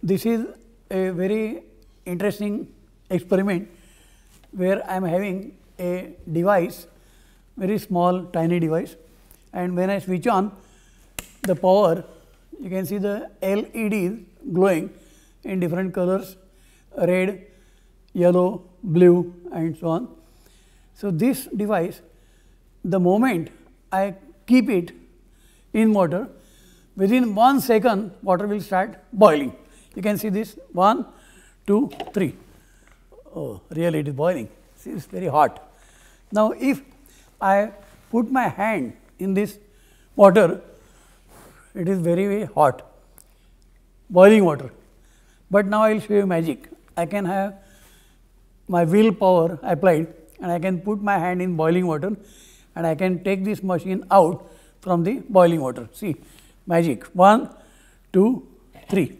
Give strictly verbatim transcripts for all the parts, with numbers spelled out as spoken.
this is a very interesting experiment where I am having a device, very small tiny device, and when I switch on the power, you can see the L E Ds glowing in different colors, red, yellow, blue and so on. So, this device, the moment I keep it in water, within one second water will start boiling. You can see this one, two, three. Oh, really it is boiling. See, it is very hot. Now, if I put my hand in this water, it is very, very hot, boiling water. But now I will show you magic. I can have my willpower applied and I can put my hand in boiling water and I can take this machine out from the boiling water. See, magic, one, two, three,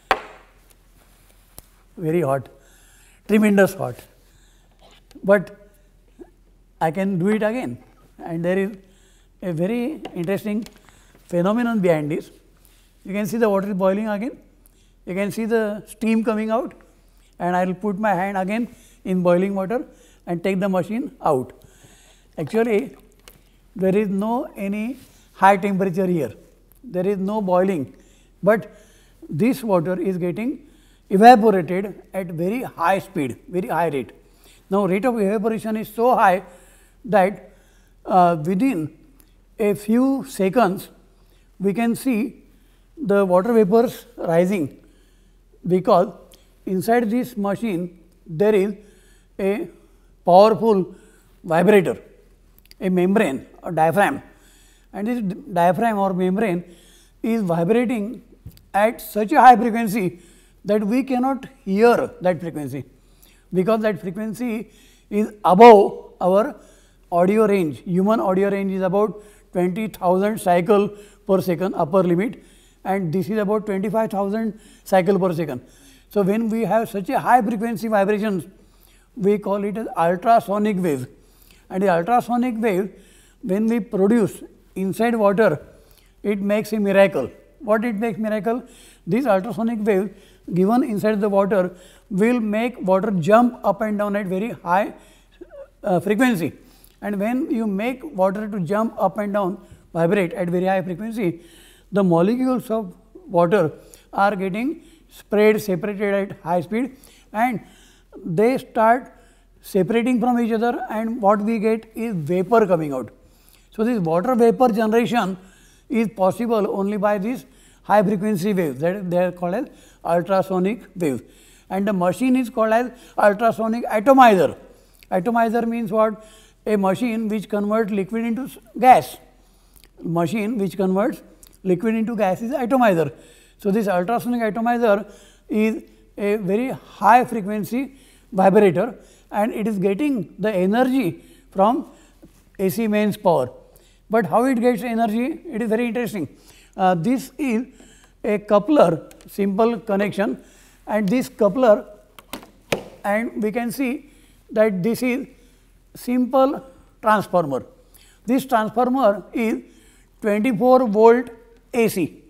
very hot, tremendous hot, but I can do it again, and there is a very interesting phenomenon behind this. You can see the water is boiling again, you can see the steam coming out, and I will put my hand again in boiling water and take the machine out. Actually, there is no any high temperature here, there is no boiling, but this water is getting evaporated at very high speed, very high rate. Now, rate of evaporation is so high that uh, within a few seconds we can see the water vapors rising, because inside this machine there is a powerful vibrator, a membrane or diaphragm, and this diaphragm or membrane is vibrating at such a high frequency that we cannot hear that frequency, because that frequency is above our audio range. Human audio range is about twenty thousand cycle per second upper limit, and this is about twenty-five thousand cycle per second. So, when we have such a high frequency vibrations, we call it as ultrasonic wave, and the ultrasonic wave, when we produce inside water, it makes a miracle. What it makes miracle? This ultrasonic wave given inside the water will make water jump up and down at very high uh, frequency, and when you make water to jump up and down, vibrate at very high frequency, the molecules of water are getting spread, separated at high speed, and they start separating from each other, and what we get is vapor coming out. So, this water vapor generation is possible only by these high frequency waves, that they are called as ultrasonic waves, and the machine is called as ultrasonic atomizer. Atomizer means what? A machine which converts liquid into gas. Machine which converts liquid into gas is atomizer. So, this ultrasonic atomizer is a very high frequency vibrator, and it is getting the energy from A C mains power. But how it gets energy? It is very interesting. Uh, this is a coupler, simple connection, and this coupler, and we can see that this is simple transformer. This transformer is twenty-four volt A C,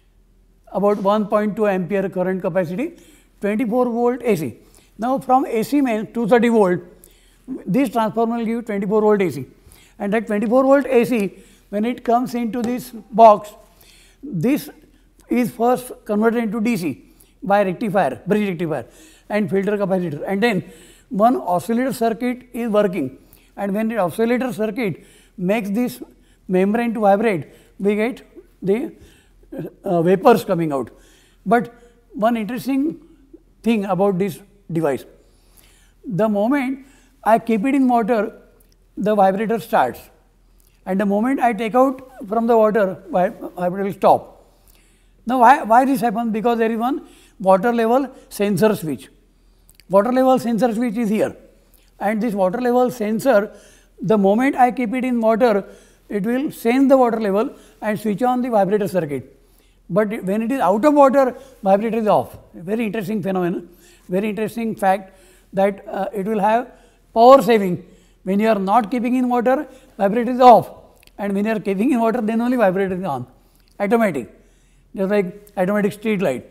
about one point two ampere current capacity, twenty-four volt A C. Now, from A C mains two hundred thirty volt, this transformer will give twenty-four volt A C, and that twenty-four volt A C, when it comes into this box, this is first converted into D C by rectifier, bridge rectifier and filter capacitor, and then one oscillator circuit is working, and when the oscillator circuit makes this membrane to vibrate, we get the uh, vapors coming out. But one interesting thing about this device, the moment I keep it in water, the vibrator starts, and the moment I take out from the water, vibrator will stop. Now, why, why this happens? Because there is one water level sensor switch. Water level sensor switch is here, and this water level sensor, the moment I keep it in water, it will sense the water level and switch on the vibrator circuit. But when it is out of water, vibrator is off. A very interesting phenomenon, very interesting fact that uh, it will have power saving. When you are not keeping in water, vibrator is off, and when you are keeping in water, then only vibrator is on, automatic, just like automatic street light.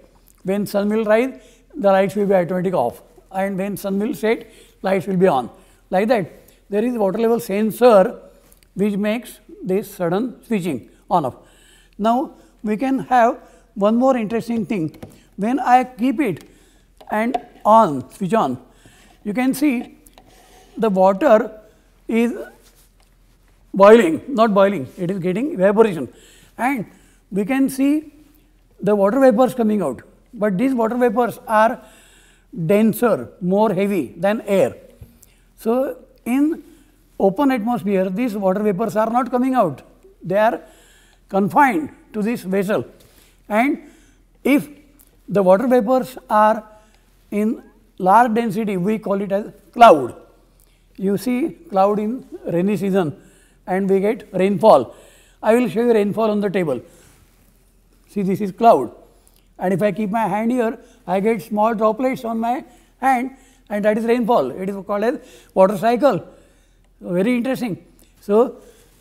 when sun will rise, the lights will be automatic off, and when sun will set, lights will be on. Like that, there is water level sensor which makes this sudden switching on off. Now, we can have one more interesting thing. When I keep it and on, switch on, you can see the water is boiling, not boiling, it is getting evaporation, and we can see the water vapors coming out, but these water vapors are denser, more heavy than air. So, in open atmosphere, these water vapors are not coming out, they are confined to this vessel, and if the water vapors are in large density, we call it as cloud. You see cloud in rainy season and we get rainfall. I will show you rainfall on the table. See, this is cloud, and if I keep my hand here, I get small droplets on my hand, and that is rainfall. It is called as water cycle. Very interesting. So,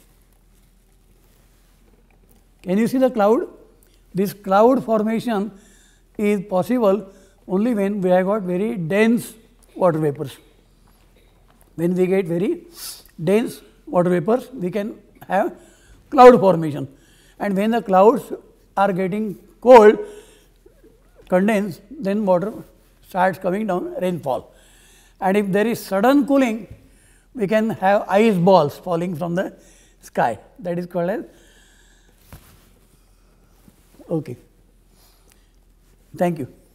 can you see the cloud? This cloud formation is possible only when we have got very dense water vapors. When we get very dense water vapors, we can have cloud formation, and when the clouds are getting cold, condensed, then water starts coming down, rainfall. And if there is sudden cooling, we can have ice balls falling from the sky, that is called as. Okay. Thank you.